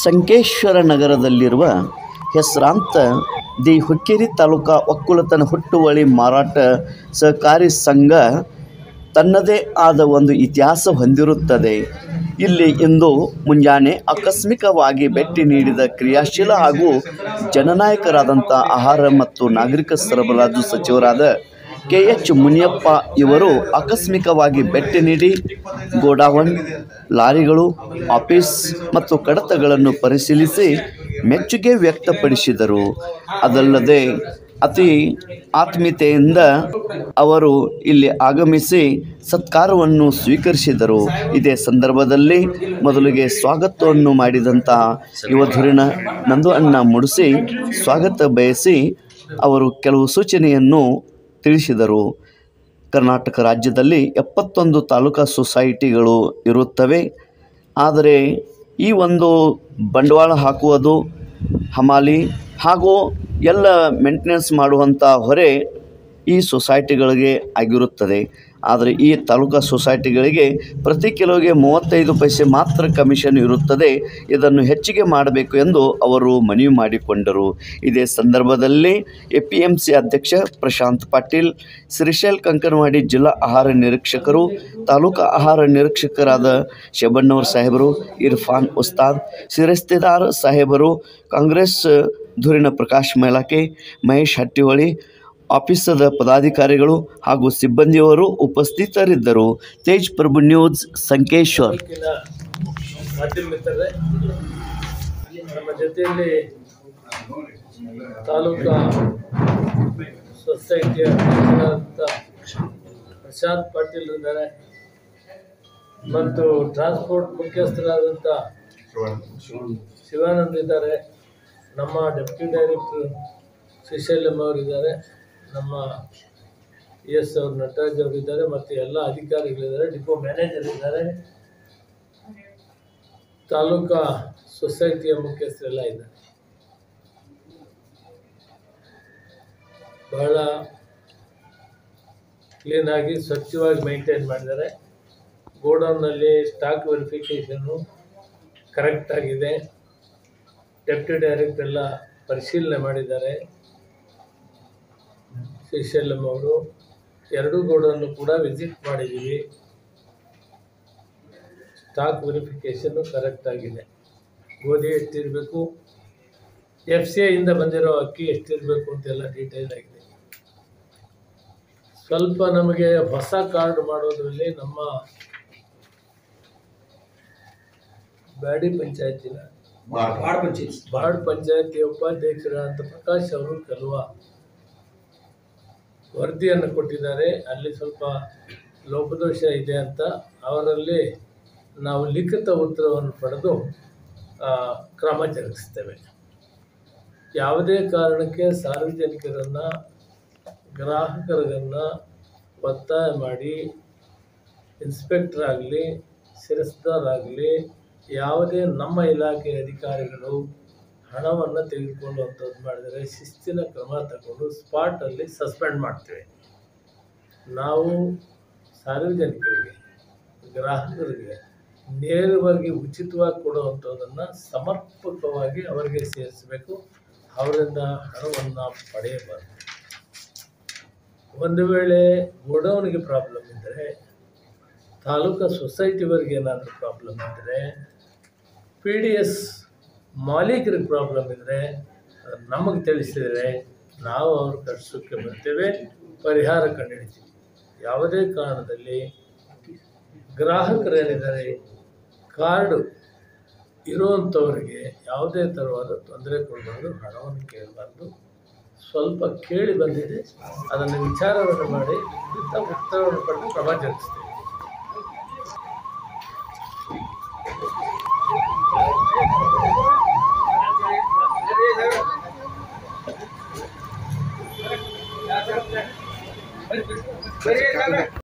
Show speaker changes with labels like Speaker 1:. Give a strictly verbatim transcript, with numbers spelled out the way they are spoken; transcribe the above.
Speaker 1: ಸಂಕೇಶ್ವರ ನಗರದಲ್ಲಿರುವ ಹೆಸರಾಂತ ದಿ ಹುಕ್ಕೇರಿ ತಾಲೂಕಾ ಒಕ್ಕಲತನ ಹುಟ್ಟುವಳಿ ಮಾರಾಟ ಸಹಕಾರಿ ಸಂಘ ತನ್ನದೇ ಆದ ಒಂದು ಇತಿಹಾಸ ಹೊಂದಿರುತ್ತದೆ. ಇಲ್ಲಿ ಇಂದು ಮುಂಜಾನೆ ಆಕಸ್ಮಿಕವಾಗಿ ಭೇಟಿ ನೀಡಿದ ಕ್ರಿಯಾಶೀಲ ಹಾಗೂ ಜನನಾಯಕರಾದಂಥ ಆಹಾರ ಮತ್ತು ನಾಗರಿಕ ಸರಬರಾಜು ಸಚಿವರಾದ ಕೆ ಎಚ್ ಮುನಿಯಪ್ಪ ಇವರು ಆಕಸ್ಮಿಕವಾಗಿ ಭೇಟಿ ನೀಡಿ ಗೋಡಾವನ್, ಲಾರಿಗಳು, ಆಫೀಸ್ ಮತ್ತು ಕಡತಗಳನ್ನು ಪರಿಶೀಲಿಸಿ ಮೆಚ್ಚುಗೆ ವ್ಯಕ್ತಪಡಿಸಿದರು. ಅದಲ್ಲದೆ ಅತಿ ಆತ್ಮೀಯತೆಯಿಂದ ಅವರು ಇಲ್ಲಿ ಆಗಮಿಸಿ ಸತ್ಕಾರವನ್ನು ಸ್ವೀಕರಿಸಿದರು. ಇದೇ ಸಂದರ್ಭದಲ್ಲಿ ಮೊದಲಿಗೆ ಸ್ವಾಗತವನ್ನು ಮಾಡಿದಂಥ ಯುವಧುರಿಣ ನಂದು ಅಣ್ಣ ಮುಡಿಸಿ ಸ್ವಾಗತ ಬಯಸಿ ಅವರು ಕೆಲವು ಸೂಚನೆಯನ್ನು ತಿಳಿಸಿದರು. ಕರ್ನಾಟಕ ರಾಜ್ಯದಲ್ಲಿ ಎಪ್ಪತ್ತೊಂದು ತಾಲೂಕಾ ಸೊಸೈಟಿಗಳು ಇರುತ್ತವೆ. ಆದರೆ ಈ ಒಂದು ಬಂಡವಾಳ ಹಾಕುವುದು, ಹಮಾಲಿ ಹಾಗೂ ಎಲ್ಲ ಮೇಂಟೆನೆನ್ಸ್ ಮಾಡುವಂಥ ಹೊರೆ ಈ ಸೊಸೈಟಿಗಳಿಗೆ ಆಗಿರುತ್ತದೆ. ಆದರೆ ಈ ತಾಲೂಕಾ ಸೊಸೈಟಿಗಳಿಗೆ ಪ್ರತಿ ಕಿಲೋಗೆ ಮೂವತ್ತೈದು ಪೈಸೆ ಮಾತ್ರ ಕಮಿಷನ್ ಇರುತ್ತದೆ. ಇದನ್ನು ಹೆಚ್ಚಿಗೆ ಮಾಡಬೇಕು ಎಂದು ಅವರು ಮನವಿ ಮಾಡಿಕೊಂಡರು. ಇದೇ ಸಂದರ್ಭದಲ್ಲಿ ಎ ಪಿ ಎಂ ಸಿ ಅಧ್ಯಕ್ಷ ಪ್ರಶಾಂತ್ ಪಾಟೀಲ್, ಶ್ರೀಶೈಲ್ ಕಂಕನವಾಡಿ ಜಿಲ್ಲಾ ಆಹಾರ ನಿರೀಕ್ಷಕರು, ತಾಲೂಕಾ ಆಹಾರ ನಿರೀಕ್ಷಕರಾದ ಶೆಬಣ್ಣವರ್ ಸಾಹೇಬರು, ಇರ್ಫಾನ್ ಉಸ್ತಾದ್, ಶಿರಸ್ತೆದಾರ್ ಸಾಹೇಬರು, ಕಾಂಗ್ರೆಸ್ ಧುರೀಣ ಪ್ರಕಾಶ್ ಮೇಲಾಕೆ, ಮಹೇಶ್ ಹಟ್ಟಿಹೊಳಿ, ಆಫೀಸದ ಪದಾಧಿಕಾರಿಗಳು ಹಾಗೂ ಸಿಬ್ಬಂದಿಯವರು ಉಪಸ್ಥಿತರಿದ್ದರು. ತೇಜ್ ಪ್ರಭು ನ್ಯೂಸ್, ಸಂಕೇಶ್ವರ್.
Speaker 2: ಮಾಧ್ಯಮ ಮಿತ್ರರೇ, ನಮ್ಮ ಜೊತೆಯಲ್ಲಿ ತಾಲೂಕಾ ಸೊಸೈಟಿಯ ಪ್ರಶಾಂತ್ ಪಾಟೀಲ್ ಇದ್ದಾರೆ ಮತ್ತು ಟ್ರಾನ್ಸ್ಪೋರ್ಟ್ ಮುಖ್ಯಸ್ಥರಾದಂಥ ಶಿವಾನಂದ್ ಇದ್ದಾರೆ, ನಮ್ಮ ಡೆಪ್ಯೂಟಿ ಡೈರೆಕ್ಟರ್ ಶ್ರೀಶೈಲಂ ಅವರಿದ್ದಾರೆ, ನಮ್ಮ ಇ ಎಸ್ ಅವರು ನಟರಾಜ್ ಅವರಿದ್ದಾರೆ ಮತ್ತು ಎಲ್ಲ ಅಧಿಕಾರಿಗಳಿದ್ದಾರೆ, ಡಿಪೋ ಮ್ಯಾನೇಜರ್ ಇದ್ದಾರೆ, ತಾಲೂಕಾ ಸೊಸೈಟಿಯ ಮುಖ್ಯಸ್ಥರೆಲ್ಲ ಇದ್ದಾರೆ. ಬಹಳ ಕ್ಲೀನಾಗಿ ಸ್ವಚ್ಛವಾಗಿ ಮೇಂಟೈನ್ ಮಾಡಿದ್ದಾರೆ. ಗೋಡೌನ್ನಲ್ಲಿ ಸ್ಟಾಕ್ ವೆರಿಫಿಕೇಷನ್ನು ಕರೆಕ್ಟಾಗಿದೆ. ಡೆಪ್ಯೂಟಿ ಡೈರೆಕ್ಟರ್ ಎಲ್ಲ ಪರಿಶೀಲನೆ ಮಾಡಿದ್ದಾರೆ. ಶ್ರೀಶೈಲಂ ಅವರು ಎರಡೂ ಗೋಡನ್ನು ಕೂಡ ವಿಸಿಟ್ ಮಾಡಿದ್ದೀವಿ. ಸ್ಟಾಕ್ ವೆರಿಫಿಕೇಷನ್ನು ಕರೆಕ್ಟಾಗಿದೆ. ಗೋಧಿ ಎಷ್ಟಿರಬೇಕು, ಎಫ್ ಸಿ ಐಯಿಂದ ಬಂದಿರೋ ಅಕ್ಕಿ ಎಷ್ಟಿರಬೇಕು ಅಂತೆಲ್ಲ ಡೀಟೇಲ್ ಆಗಿದೆ. ಸ್ವಲ್ಪ ನಮಗೆ ಹೊಸ ಕಾರ್ಡ್ ಮಾಡೋದ್ರಲ್ಲಿ ನಮ್ಮ ಬ್ಯಾಡಿ ಪಂಚಾಯತಿನ ಬಾಡ್ ಪಂಚಾಯತಿಯ ಉಪಾಧ್ಯಕ್ಷರಾದಂಥ ಪ್ರಕಾಶ್ ಅವರು ಕೆಲವು ವರದಿಯನ್ನು ಕೊಟ್ಟಿದ್ದಾರೆ. ಅಲ್ಲಿ ಸ್ವಲ್ಪ ಲೋಪದೋಷ ಇದೆ ಅಂತ ಅವರಲ್ಲಿ ನಾವು ಲಿಖಿತ ಉತ್ತರವನ್ನು ಪಡೆದು ಕ್ರಮ ಜರುಗಿಸ್ತೇವೆ. ಯಾವುದೇ ಕಾರಣಕ್ಕೆ ಸಾರ್ವಜನಿಕರನ್ನು, ಗ್ರಾಹಕರನ್ನು ಒತ್ತಾಯ ಮಾಡಿ ಇನ್ಸ್ಪೆಕ್ಟರ್ ಆಗಲಿ, ಶಿರಸ್ದಾರ್ ಆಗಲಿ, ಯಾವುದೇ ನಮ್ಮ ಇಲಾಖೆಯ ಅಧಿಕಾರಿಗಳು ಹಣವನ್ನು ತೆಗೆದುಕೊಳ್ಳುವಂಥದ್ದು ಮಾಡಿದರೆ ಶಿಸ್ತಿನ ಕ್ರಮ ತಗೊಂಡು ಸ್ಪಾಟಲ್ಲಿ ಸಸ್ಪೆಂಡ್ ಮಾಡ್ತೇವೆ. ನಾವು ಸಾರ್ವಜನಿಕರಿಗೆ, ಗ್ರಾಹಕರಿಗೆ ನೇರವಾಗಿ ಉಚಿತವಾಗಿ ಕೊಡುವಂಥದ್ದನ್ನು ಸಮರ್ಪಕವಾಗಿ ಅವರಿಗೆ ಸೇರಿಸಬೇಕು. ಅವರಿಂದ ಹಣವನ್ನು ಪಡೆಯಬಾರದು. ಒಂದು ವೇಳೆ ಗೋಡೌನಿಗೆ ಪ್ರಾಬ್ಲಮ್ ಇದ್ದರೆ, ತಾಲೂಕಾ ಸೊಸೈಟಿವರೆಗೆ ಏನಾದರೂ ಪ್ರಾಬ್ಲಮ್ ಇದ್ದರೆ, ಪಿ ಡಿ ಎಸ್ ಮಾಲೀಕರಿಗೆ ಪ್ರಾಬ್ಲಮ್ ಇದ್ದರೆ ನಮಗೆ ತಿಳಿಸಿದರೆ ನಾವು ಅವ್ರ ಕಟ್ಸೋಕ್ಕೆ ಬರ್ತೇವೆ, ಪರಿಹಾರ ಕಂಡುಹಿಡಿತೀವಿ. ಯಾವುದೇ ಕಾರಣದಲ್ಲಿ ಗ್ರಾಹಕರೇನಿದ್ದಾರೆ ಕಾರ್ಡು ಇರುವಂಥವರಿಗೆ ಯಾವುದೇ ಥರವಾದ ತೊಂದರೆ ಕೊಡಬಾರ್ದು, ಹಣವನ್ನು ಕೇಳಬಾರ್ದು. ಸ್ವಲ್ಪ ಕೇಳಿ ಬಂದಿದೆ, ಅದನ್ನು ವಿಚಾರವನ್ನು ಮಾಡಿ ಉತ್ತರವನ್ನು ಪಡೆದು ಕ್ರಮ ಜರುಗಿಸ್ತೇವೆ.